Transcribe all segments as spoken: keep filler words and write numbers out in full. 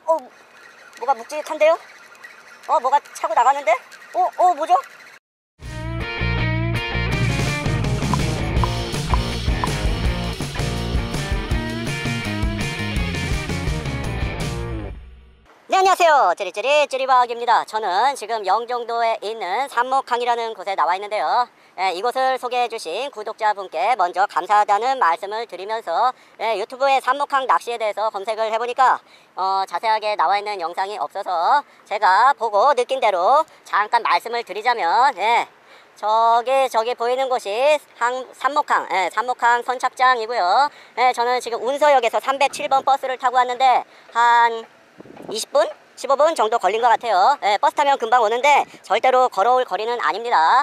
어, 뭐가 묵직한데요? 어, 뭐가 차고 나가는데? 어, 어, 뭐죠? 네, 안녕하세요. 찌리찌리 찌리박입니다. 저는 지금 영종도에 있는 산목항이라는 곳에 나와 있는데요. 예, 이곳을 소개해 주신 구독자분께 먼저 감사하다는 말씀을 드리면서 예, 유튜브에 산목항 낚시에 대해서 검색을 해보니까 어, 자세하게 나와 있는 영상이 없어서 제가 보고 느낀 대로 잠깐 말씀을 드리자면 예, 저기 저기 보이는 곳이 항, 산목항 예, 산목항 선착장이고요. 예, 저는 지금 운서역에서 삼백칠 번 버스를 타고 왔는데 한 이십 분? 십오 분 정도 걸린 것 같아요. 예, 버스 타면 금방 오는데 절대로 걸어올 거리는 아닙니다.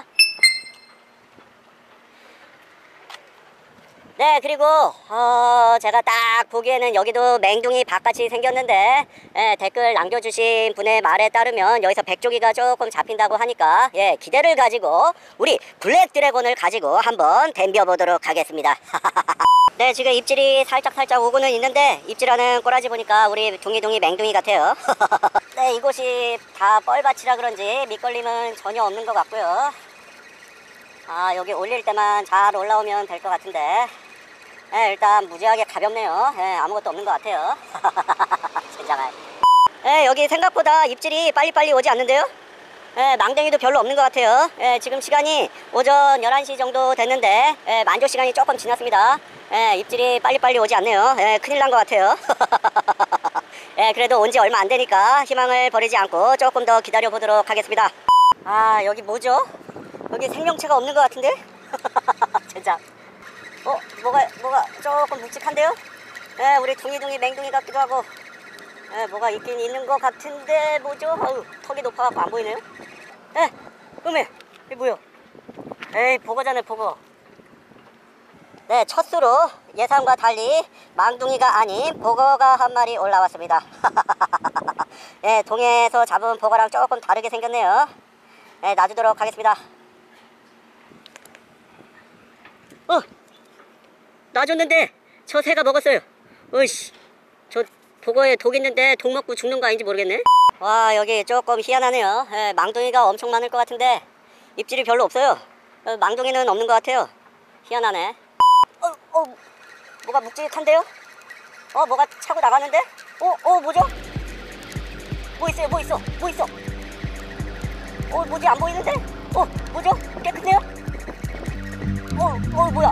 네, 그리고 어, 제가 딱 보기에는 여기도 맹둥이 밭같이 생겼는데 예, 댓글 남겨주신 분의 말에 따르면 여기서 백조기가 조금 잡힌다고 하니까 예, 기대를 가지고 우리 블랙 드래곤을 가지고 한번 덤벼보도록 하겠습니다. 네, 지금 입질이 살짝살짝 오고는 있는데 입질하는 꼬라지 보니까 우리 둥이둥이 맹둥이 같아요. 네, 이곳이 다 뻘밭이라 그런지 밑걸림은 전혀 없는 것 같고요. 아, 여기 올릴 때만 잘 올라오면 될 것 같은데 네, 일단 무지하게 가볍네요. 네, 아무것도 없는 것 같아요. 젠장할. 네, 여기 생각보다 입질이 빨리빨리 오지 않는데요. 예, 망댕이도 별로 없는 것 같아요. 예, 지금 시간이 오전 열한 시 정도 됐는데 예, 만조 시간이 조금 지났습니다. 예, 입질이 빨리빨리 오지 않네요. 예, 큰일 난 것 같아요. 예, 그래도 온 지 얼마 안 되니까 희망을 버리지 않고 조금 더 기다려 보도록 하겠습니다. 아, 여기 뭐죠? 여기 생명체가 없는 것 같은데? 진짜. 어, 뭐가 뭐가 조금 묵직한데요? 예, 우리 둥이둥이 맹둥이 같기도 하고 예, 뭐가 있긴 있는 것 같은데 뭐죠? 어우, 턱이 높아갖고 안 보이네요. 에, 음에 이게 뭐야? 에이, 보거잖아요, 보거. 네, 첫 수로 예상과 달리 망둥이가 아닌 보거가 한 마리 올라왔습니다. 네, 동해에서 잡은 보거랑 조금 다르게 생겼네요. 네, 놔주도록 하겠습니다. 어, 놔줬는데 저 새가 먹었어요. 어이씨, 저 보거에 독 있는데 독 먹고 죽는 거 아닌지 모르겠네. 와, 여기 조금 희한하네요. 예, 망둥이가 엄청 많을 것 같은데 입질이 별로 없어요. 어, 망둥이는 없는 것 같아요. 희한하네. 어, 어, 뭐가 묵직한데요? 어, 뭐가 차고 나가는데? 어, 어, 뭐죠? 뭐 있어요, 뭐 있어, 뭐 있어? 어, 뭐지, 안 보이는데? 어, 뭐죠? 꽤 크네요? 어, 어, 뭐야?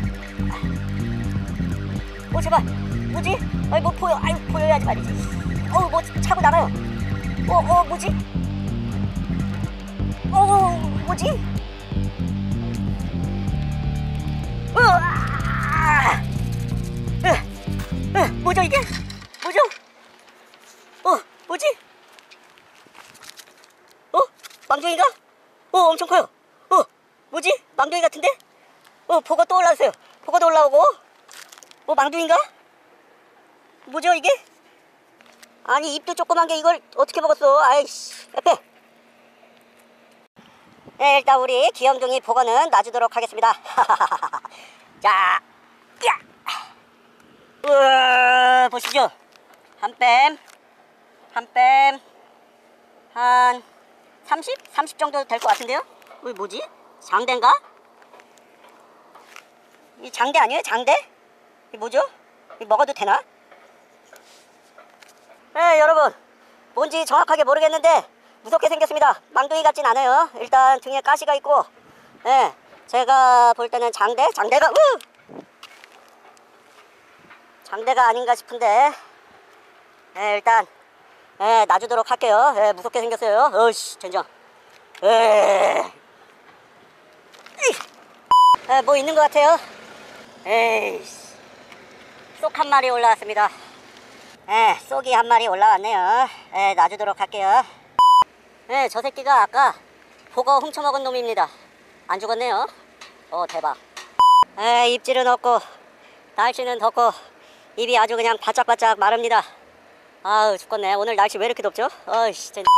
어, 제발, 뭐지? 아이, 뭐 보여, 아이, 보여야지 말이지. 어, 뭐 차고 나가요. 어, 어, 뭐지? 어, 뭐지? 으아! 으, 으, 뭐죠 이게? 뭐죠? 어, 뭐지? 어? 망둥이가? 어, 엄청 커요. 어, 뭐지? 망둥이 같은데? 어, 보고 또 올라왔어요. 보고 또 올라오고. 어, 망둥이인가? 뭐죠 이게? 아니, 입도 조그만 게 이걸 어떻게 먹었어? 아이씨, 빼. 네, 일단 우리 귀염둥이 보거는 놔주도록 하겠습니다. 자, 야! 우와, 보시죠. 한 뺨, 한 뺨, 한 삼십? 삼십 정도 될 것 같은데요? 이거 뭐지? 장대인가? 이 장대 아니에요? 장대? 이게 뭐죠? 이거 먹어도 되나? 네, 여러분, 뭔지 정확하게 모르겠는데 무섭게 생겼습니다. 망둥이 같진 않아요. 일단 등에 가시가 있고 네, 제가 볼 때는 장대? 장대가 우! 장대가 아닌가 싶은데 네, 일단 네, 놔주도록 할게요. 네, 무섭게 생겼어요. 어이씨, 젠장. 네, 뭐 있는 것 같아요. 에이씨, 쏙 한 마리 올라왔습니다. 네, 쏙이 한 마리 올라왔네요. 네, 놔주도록 할게요. 네, 저 새끼가 아까 보거 훔쳐먹은 놈입니다. 안 죽었네요. 오, 대박. 네, 입질은 없고 날씨는 덥고 입이 아주 그냥 바짝바짝 마릅니다. 아우, 죽겠네. 오늘 날씨 왜 이렇게 덥죠? 어이씨, 진.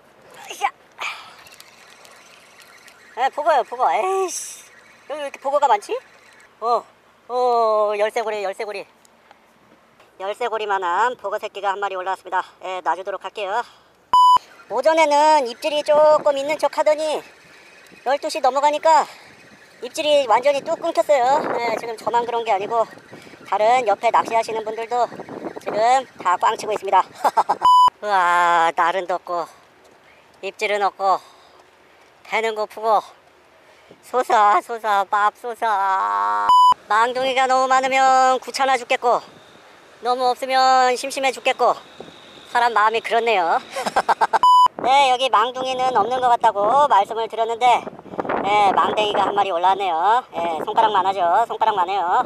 네, 보거요, 보거. 에이씨, 여기 왜 이렇게 보거가 많지? 어, 어, 열쇠고리, 열쇠고리. 열쇠고리만한 보고새끼가 한 마리 올라왔습니다. 예, 놔주도록 할게요. 오전에는 입질이 조금 있는 척 하더니 열두 시 넘어가니까 입질이 완전히 뚝 끊겼어요. 예, 지금 저만 그런 게 아니고 다른 옆에 낚시하시는 분들도 지금 다 꽝 치고 있습니다. 우와, 날은 덥고 입질은 없고 배는 고프고 솟아 솟아 맙솟아. 망둥이가 너무 많으면 귀찮아 죽겠고 너무 없으면 심심해 죽겠고 사람 마음이 그렇네요. 네, 여기 망둥이는 없는 것 같다고 말씀을 드렸는데 네, 망댕이가 한 마리 올라왔네요. 네, 손가락만 하죠. 손가락만 해요.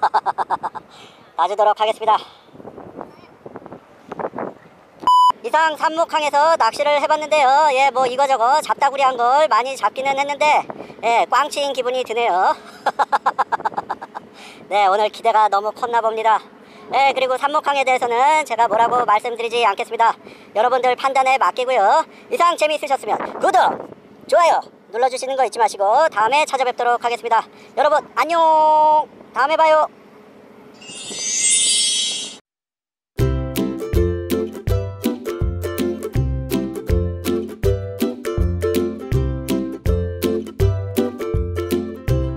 놔주도록 하겠습니다. 이상 삼목항에서 낚시를 해봤는데요. 예, 뭐 이거저거 잡다구리한 걸 많이 잡기는 했는데 예, 꽝치인 기분이 드네요. 네, 오늘 기대가 너무 컸나 봅니다. 네, 그리고 삼목항에 대해서는 제가 뭐라고 말씀드리지 않겠습니다. 여러분들 판단에 맡기고요. 이상 재미있으셨으면 구독, 좋아요 눌러주시는 거 잊지 마시고 다음에 찾아뵙도록 하겠습니다. 여러분 안녕. 다음에 봐요.